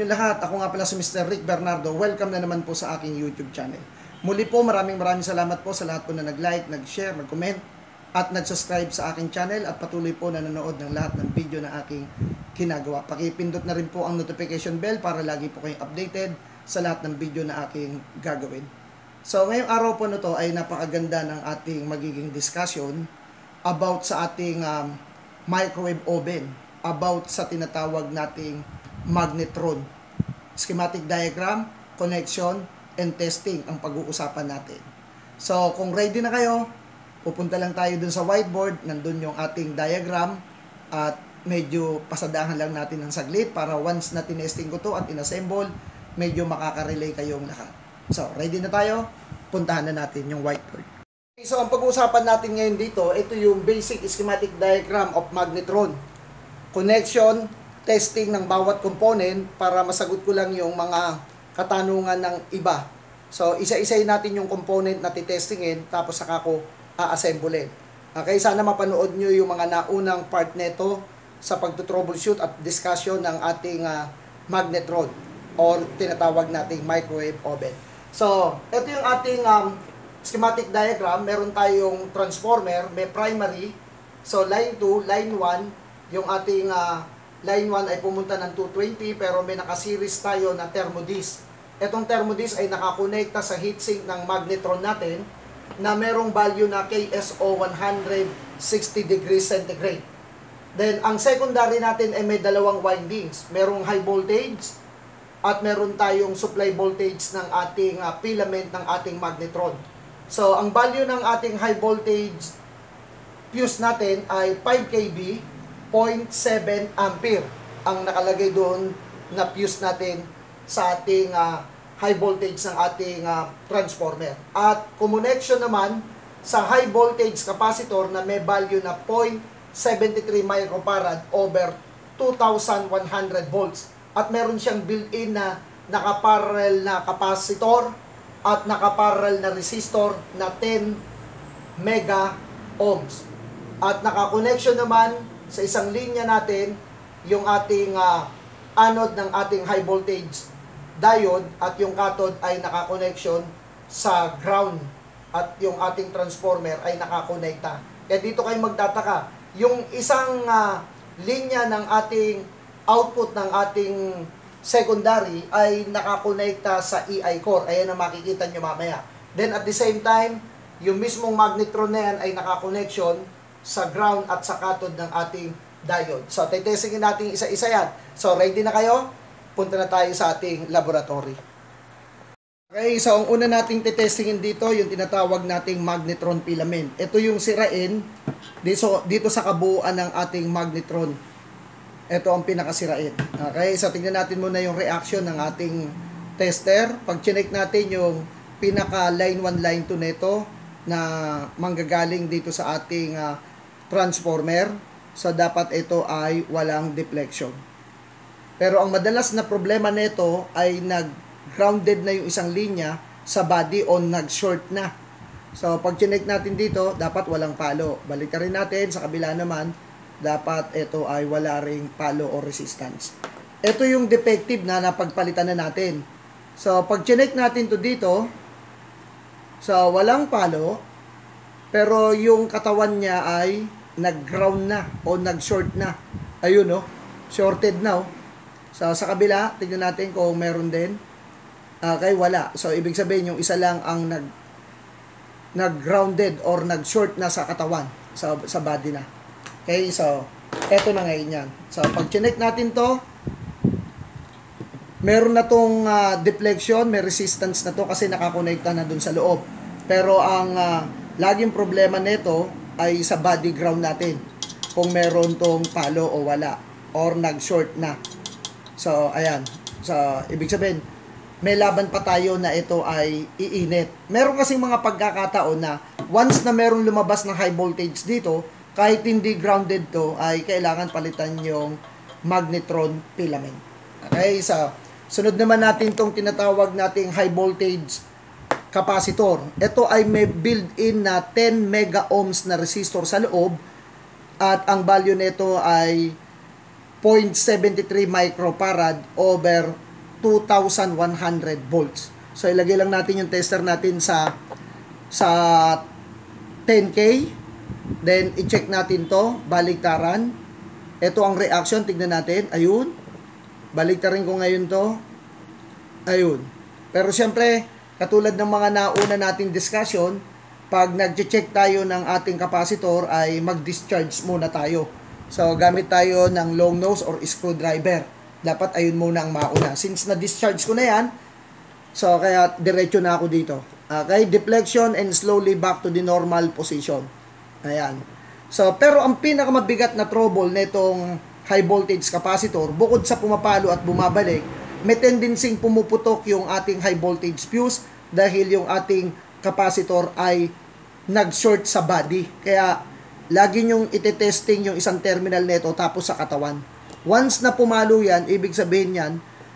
lahat. Ako nga pala si Mr. Rick Bernardo. Welcome na naman po sa aking YouTube channel. Muli po, maraming salamat po sa lahat po na nag-like, nag-share, nag-comment, at nag-subscribe sa aking channel at patuloy po na nanonood ng lahat ng video na aking ginagawa. Pakipindot na rin po ang notification bell para lagi po kayong updated sa lahat ng video na aking gagawin. So, ngayong araw po na to ay napakaganda ng ating magiging discussion about sa ating microwave oven, about sa tinatawag nating magnetron. Schematic diagram, connection, and testing ang pag-uusapan natin. So, kung ready na kayo, pupunta lang tayo dun sa whiteboard, nandun yung ating diagram, at medyo pasadahan lang natin ng saglit para once na tinesting ko to at inassemble, medyo makaka-relay kayong lahat. So, ready na tayo? Puntahan na natin yung whiteboard. Okay, so, ang pag-uusapan natin ngayon dito, ito yung basic schematic diagram of magnetron. Connection, testing ng bawat component para masagot ko lang yung mga katanungan ng iba. So, isa-isayin natin yung component na titestingin, tapos saka ko a-assemblein. Okay, sana mapanood nyo yung mga naunang part neto sa pag-troubleshoot at discussion ng ating magnetron or tinatawag nating microwave oven. So, ito yung ating schematic diagram. Meron tayong transformer, may primary. So, line 2, line 1, yung ating line 1 ay pumunta ng 220 pero may nakaseries tayo na thermodisc. Etong thermodisc ay nakakonekta sa heatsink ng magnetron natin na merong value na KSO 160 degrees centigrade. Then, ang secondary natin ay may dalawang windings. Merong high voltage at meron tayong supply voltage ng ating filament ng ating magnetron. So, ang value ng ating high voltage fuse natin ay 5 kV, 0.7 ampere ang nakalagay doon na fuse natin sa ating high voltage ng ating transformer. At connection naman sa high voltage capacitor na may value na 0.73 microfarad over 2,100 volts. At meron siyang built-in na nakaparallel na capacitor at nakaparallel na resistor na 10 mega ohms. At nakakonnection naman sa isang linya natin yung ating anode ng ating high voltage diode at yung cathode ay nakakonnection sa ground at yung ating transformer ay nakakonekta. Kaya dito kayo magtataka, yung isang linya ng ating output ng ating secondary ay nakakonekta sa EI core. Ayan ang makikita nyo mamaya. Then at the same time, yung mismong magnetron na yan ay nakakonnection sa ground at sa cathode ng ating diode. So, titestingin natin isa-isa yan. So, ready na kayo? Punta na tayo sa ating laboratory. Okay, so ang una nating titestingin dito, yung tinatawag nating magnetron filament. Ito yung sirain dito sa kabuuan ng ating magnetron. Ito ang pinakasirain. Okay, so tingnan natin muna yung reaction ng ating tester. Pag chinek natin yung pinaka line 1, line 2 nito na manggagaling dito sa ating transformer. So, dapat ito ay walang deflection. Pero ang madalas na problema nito ay nag-grounded na yung isang linya sa body o nag-short na. So, pag chinek natin dito, dapat walang palo. Balik rin natin, sa kabila naman, dapat ito ay wala ring palo o resistance. Ito yung defective na napagpalitan na natin. So, pag chinek natin to dito, so, walang palo, pero yung katawan niya ay nag-ground na o nag-short na. Ayun, no? Shorted na, oh. So, sa kabila, tignan natin kung meron din. Okay, wala. So, ibig sabihin, yung isa lang ang nag-grounded or nag-short na sa katawan, sa body na. Okay, so, eto na ngayon yan. So, pag chinek natin to, meron na tong deflection, may resistance na to kasi nakakonekta na dun sa loob. Pero ang laging problema nito ay sa body ground natin. Kung meron tong palo o wala. Or nag-short na. So, ayan. So, ibig sabihin, may laban pa tayo na ito ay iinit. Meron kasing mga pagkakataon na once na merong lumabas ng high voltage dito, kahit hindi grounded to, ay kailangan palitan yung magnetron filament. Okay? So, sunod naman natin tong tinatawag nating high voltage capacitor. Ito ay may built-in na 10 mega ohms na resistor sa loob at ang value nito ay 0.73 microfarad over 2,100 volts. So ilagay lang natin yung tester natin sa 10K. Then i-check natin to, baliktaran. Ito ang reaction, tignan natin. Ayun. Baliktarin ko ngayon to. Ayun. Pero siyempre, katulad ng mga nauna nating discussion, pag nag-check tayo ng ating capacitor ay mag-discharge muna tayo. So gamit tayo ng long nose or screwdriver. Dapat ayun muna ang mauna. Since na-discharge ko na yan, so kaya diretso na ako dito. Okay, deflection and slowly back to the normal position. Ayan. So pero ang pinakamabigat na trouble nitong high voltage capacitor, bukod sa pumapalo at bumabalik, may tendency pumuputok yung ating high voltage fuse dahil yung ating capacitor ay nag-short sa body. Kaya lagi nyong ite-testing yung isang terminal nito tapos sa katawan. Once na pumalo yan, ibig sabihin yan,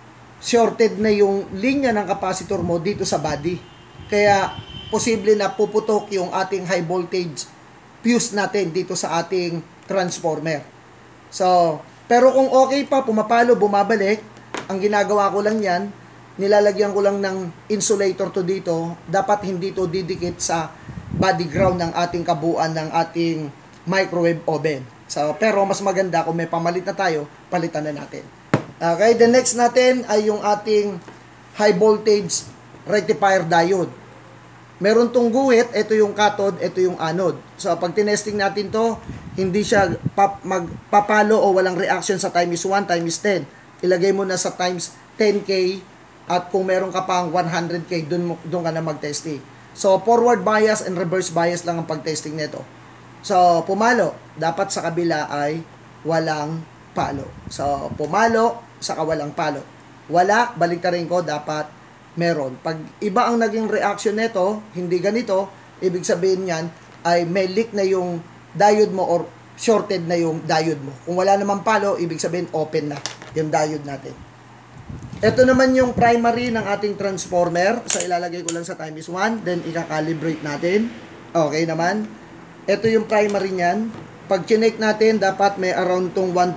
shorted na yung linya ng capacitor mo dito sa body. Kaya posible na puputok yung ating high voltage fuse natin dito sa ating transformer. So, pero kung okay pa, pumapalo, bumabalik, ang ginagawa ko lang yan, nilalagyan ko lang ng insulator to dito, dapat hindi to didikit sa body ground ng ating kabuuan ng ating microwave oven. So, pero mas maganda kung may pamalit na tayo, palitan na natin. Okay, the next natin ay yung ating high voltage rectifier diode. Meron tong guhit, ito yung cathode, ito yung anode. So, pag tinesting natin to, hindi siya magpapalo o walang reaction sa times 1, times 10. Ilagay mo na sa times 10K at kung meron ka pang 100K, dun ka na mag-testing. So, forward bias and reverse bias lang ang pag-testing nito. So, pumalo, dapat sa kabila ay walang palo. So, pumalo, saka walang palo. Wala, baliktarin ko, dapat meron. Pag iba ang naging reaction nito, hindi ganito, ibig sabihin yan ay may leak na yung diode mo or shorted na yung diode mo. Kung wala naman palo, ibig sabihin open na yung diode natin. Ito naman yung primary ng ating transformer. So, ilalagay ko lang sa times 1, then i-calibrate natin. Okay naman. Ito yung primary niyan. Pag chinek natin, dapat may around tong 1.5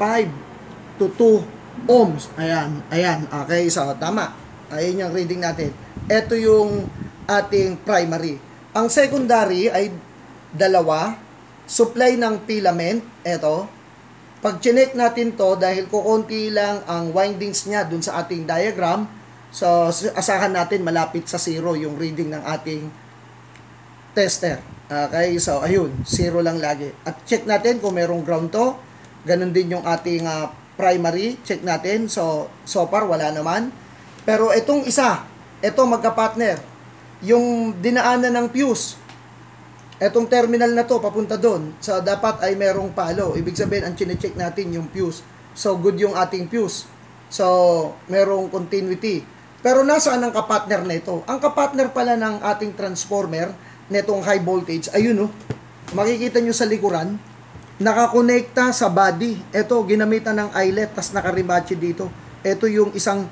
to 2 ohms. Ayan, ayan. Okay, so tama. Ayun yung reading natin. Ito yung ating primary. Ang secondary ay dalawa. Supply ng filament. Ito. Pag chinek natin to, dahil kukunti lang ang windings niya dun sa ating diagram, so asahan natin malapit sa 0 yung reading ng ating tester. Okay, so ayun, 0 lang lagi. At check natin kung merong ground to. Ganun din yung ating primary. Check natin. So far, wala naman. Pero itong isa, ito magka-partner. Yung dinaanan ng fuse, etong terminal na to, papunta doon. So, dapat ay merong palo. Ibig sabihin, ang chine-check natin yung fuse. So, good yung ating fuse. So, merong continuity. Pero nasaan ang kapartner na ito? Ang kapartner pala ng ating transformer, netong high voltage, ayun oh. Makikita nyo sa likuran, nakakonekta sa body. Ito, ginamitan ng eyelet, tas nakarimachi dito. Ito yung isang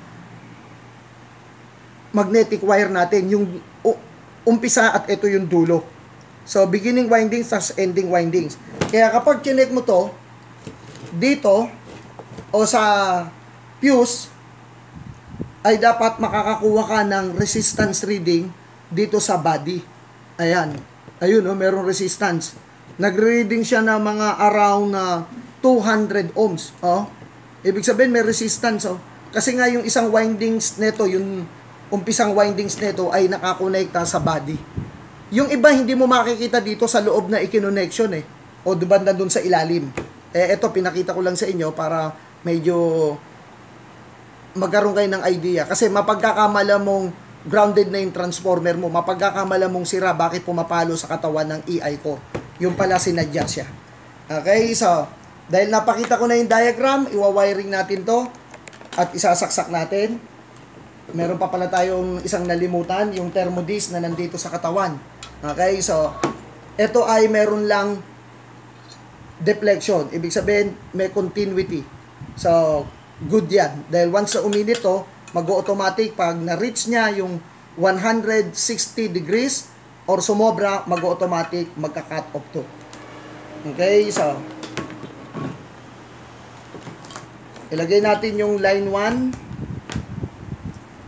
magnetic wire natin, yung umpisa at ito yung dulo. So, beginning windings tas ending windings. Kaya kapag chinek mo to, dito, o sa fuse, ay dapat makakakuha ka ng resistance reading dito sa body. Ayan. Ayun, oh, merong resistance. Nagre-reading siya na mga around 200 ohms. Oh. Ibig sabihin, may resistance. Oh. Kasi nga yung isang windings nito, yung umpisang windings nito ay nakakonekta sa body. Yung iba hindi mo makikita dito sa loob na ikineconnection eh. O banda dun sa ilalim. Ito pinakita ko lang sa inyo para medyo magkaroon kayo ng idea. Kasi mapagkakamala mong grounded na yung transformer mo, mapagkakamala mong sira bakit pumapalo sa katawan ng EI core. Yung pala sinadya siya. Okay, so dahil napakita ko na yung diagram, iwa-wiring natin to at isasaksak natin. Meron pa pala tayong isang nalimutan, yung thermodisc na nandito sa katawan. Okay, so ito ay meron lang deflection. Ibig sabihin, may continuity. So, good yan. Dahil once na uminit to, mag-automatic pag na-reach niya yung 160 degrees or sumobra, mag-automatic magka-cut off to. Okay, so ilagay natin yung line 1.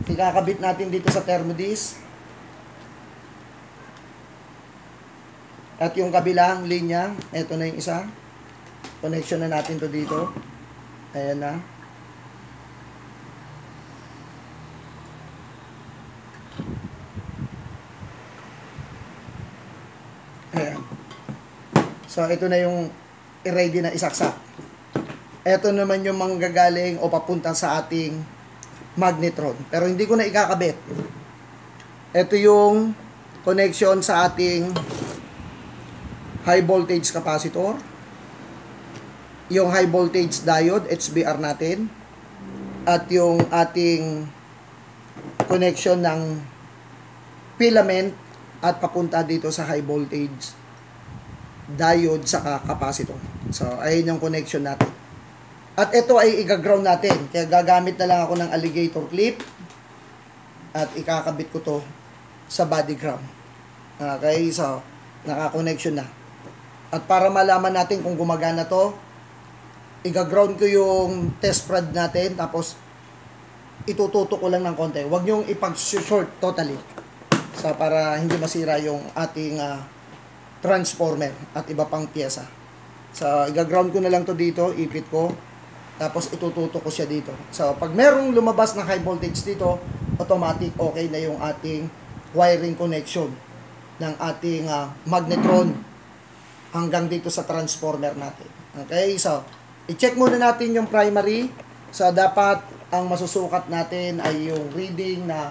Ikakabit natin dito sa thermodisc. At yung kabilang linya, ito na yung isa. Connection na natin to dito. Ayan na. Ayan. So, ito na yung i-ready na isaksak. Ito naman yung manggagaling o papunta sa ating magnetron. Pero hindi ko na ikakabit. Ito yung connection sa ating high voltage capacitor, yung high voltage diode HBR natin, at yung ating connection ng filament at papunta dito sa high voltage diode sa capacitor. So, ayun yung connection natin. At ito ay i-ground natin. Kaya gagamit na lang ako ng alligator clip at ikakabit ko to sa body ground. Okay, so naka-connection na. At para malaman natin kung gumagana to, i-ground ko yung test prod natin, tapos itututo ko lang ng konti. Huwag nyong ipag-short totally. So, para hindi masira yung ating transformer at iba pang pyesa. So, i-ground ko na lang to dito, ipit ko, tapos itututo ko siya dito. So, pag merong lumabas na high voltage dito, automatic okay na yung ating wiring connection ng ating magnetron hanggang dito sa transformer natin. Okay, so i-check muna natin yung primary. So dapat ang masusukat natin ay yung reading na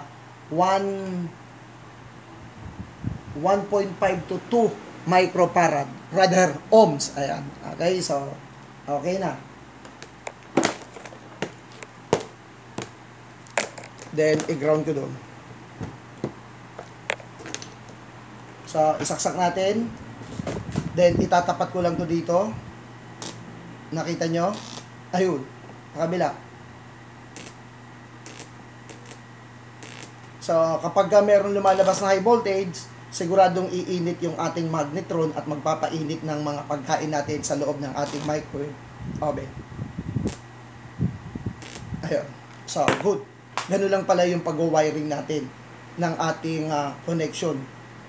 1.5 to 2 microfarad, rather ohms. Ayan. Okay, so okay na. Then i-ground ko doon. So isaksak natin. Then, itatapat ko lang to dito. Nakita nyo? Ayun. Nakabila. So, kapag meron lumalabas na high voltage, siguradong iinit yung ating magnetron at magpapainit ng mga pagkain natin sa loob ng ating microwave oven. Ayun. So, good. Ganun lang pala yung pag-wiring natin ng ating connection.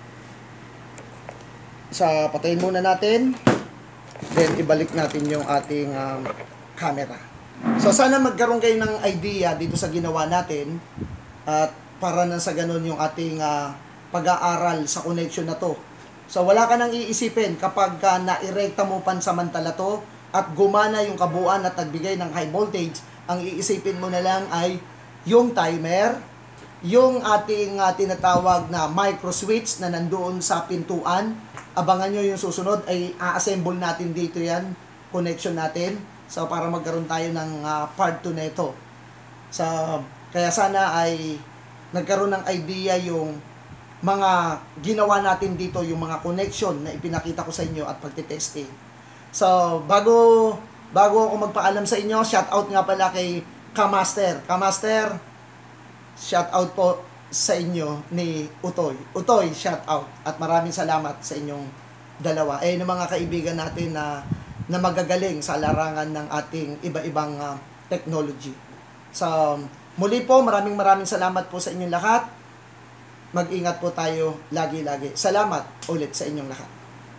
So, patayin muna natin. Then, ibalik natin yung ating camera. So, sana magkaroon kayo ng idea dito sa ginawa natin. At para na sa ganun yung ating pag-aaral sa connection na to. So, wala ka nang iisipin kapag nairekta mo pansamantala to at gumana yung kabuuan at nagbigay ng high voltage, ang iisipin mo na lang ay yung timer, yung ating tinatawag na micro switch na nandoon sa pintuan. Abangan nyo yung susunod, ay a-assemble natin dito yan, connection natin. So, para magkaroon tayo ng part 2 na ito. So, kaya sana ay nagkaroon ng idea yung mga ginawa natin dito, yung mga connection na ipinakita ko sa inyo at pagtitesting. So, bago ako magpaalam sa inyo, shout out nga pala kay Kamaster. Kamaster, shout out po sa inyo ni Utoy. Utoy, shout out. At maraming salamat sa inyong dalawa. Ng mga kaibigan natin na magagaling sa larangan ng ating iba-ibang technology. So, muli po, maraming salamat po sa inyong lahat. Mag-ingat po tayo lagi-lagi. Salamat ulit sa inyong lahat.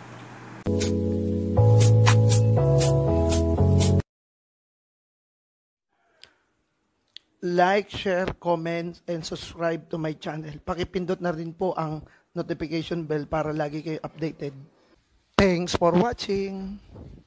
Like, share, comment, and subscribe to my channel. Pakipindot na rin po ang notification bell para lagi kayo updated. Thanks for watching.